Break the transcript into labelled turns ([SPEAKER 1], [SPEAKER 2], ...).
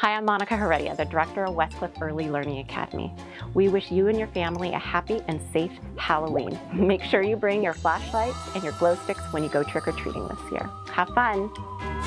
[SPEAKER 1] Hi, I'm Monica Heredia, the director of Westcliff Early Learning Academy. We wish you and your family a happy and safe Halloween. Make sure you bring your flashlights and your glow sticks when you go trick-or-treating this year. Have fun!